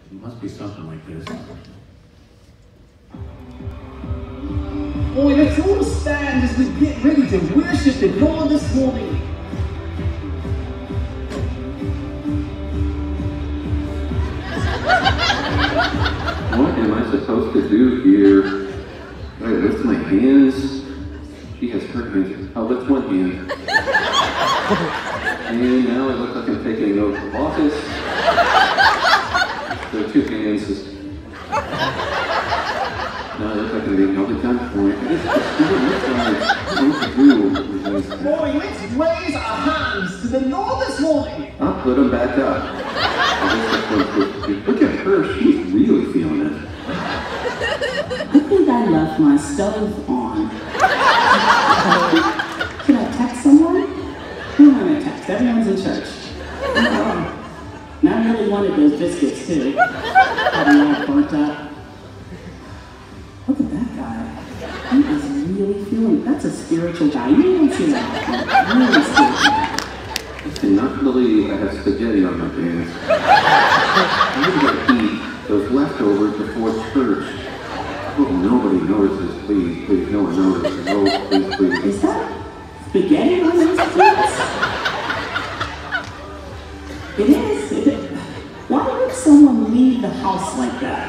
It must be something like this. Boy, let's all stand as we get ready to worship the Lord this morning. What am I supposed to do here? Do I lift my hands? She has her hands. I'll lift one hand. And now I look like I'm taking an oath of office. So two hands. Now I look like I'm being held at gunpoint. I guess I don't know what to do. Boy, let's raise our hands to the Lord this morning. I'll put them back up. Look at her, she's really feeling it. I think I left my stove on. Should I text someone? Who am I going to text? Everyone's in church. Now I really wanted those biscuits too. Having all burnt up. Look at that guy. He is really feeling it. That's a spiritual guy. You don't see that. Really spiritual. I cannot believe I have spaghetti on my pants. I'm going to eat those leftovers before church. Oh, nobody notices, please, please, no one notices. Oh, please, please. Is that spaghetti on these pants? It is. Why would someone leave the house like that?